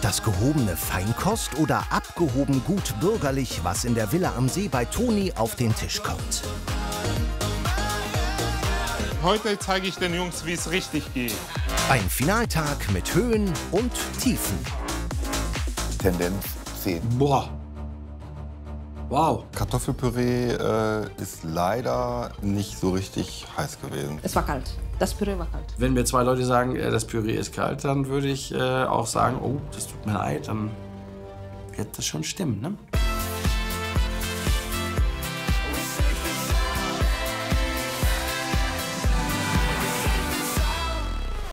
Ist das gehobene Feinkost oder abgehoben gut bürgerlich, was in der Villa am See bei Toni auf den Tisch kommt? Heute zeige ich den Jungs, wie es richtig geht. Ein Finaltag mit Höhen und Tiefen. Tendenz 10. Boah. Wow. Kartoffelpüree ist leider nicht so richtig heiß gewesen. Es war kalt. Das Püree war kalt. Wenn mir zwei Leute sagen, das Püree ist kalt, dann würde ich auch sagen, oh, das tut mir leid, dann wird das schon stimmen, ne?